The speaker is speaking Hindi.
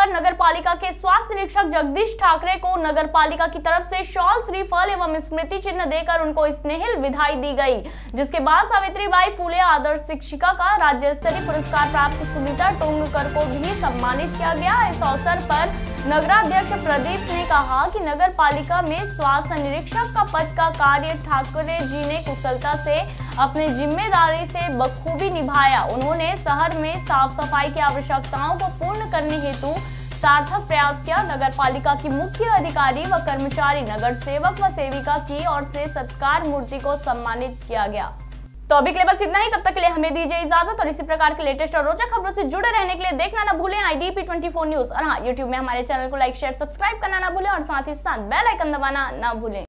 पर नगर पालिका के स्वास्थ्य निरीक्षक जगदीश ठाकरे को नगर पालिका की तरफ से शॉल, श्रीफल एवं स्मृति चिन्ह देकर उनको स्नेहिल विदाई दी गई, जिसके बाद सावित्रीबाई फुले आदर्श शिक्षिका का राज्य स्तरीय पुरस्कार प्राप्त सुनीता टोंगकर को भी सम्मानित किया गया। इस अवसर पर नगराध्यक्ष प्रदीप ने कहा कि नगर पालिका में स्वास्थ्य निरीक्षक का पद का कार्य ठाकरे जी ने कुशलता से अपनी जिम्मेदारी से बखूबी निभाया। उन्होंने शहर में साफ सफाई की आवश्यकताओं को पूर्ण करने हेतु सार्थक प्रयास किया। नगर पालिका की मुख्य अधिकारी व कर्मचारी, नगर सेवक व सेविका की ओर से सत्कार मूर्ति को सम्मानित किया गया। तो अभी के लिए बस इतना ही। तब तक के लिए हमें दीजिए इजाजत और इसी प्रकार के लेटेस्ट और रोचक खबरों से जुड़े रहने के लिए देखना ना भूलें IDP 24 न्यूज। और हाँ, YouTube में हमारे चैनल को लाइक, शेयर, सब्सक्राइब करना ना भूलें और साथ ही साथ बेल आइकन दबाना ना भूलें।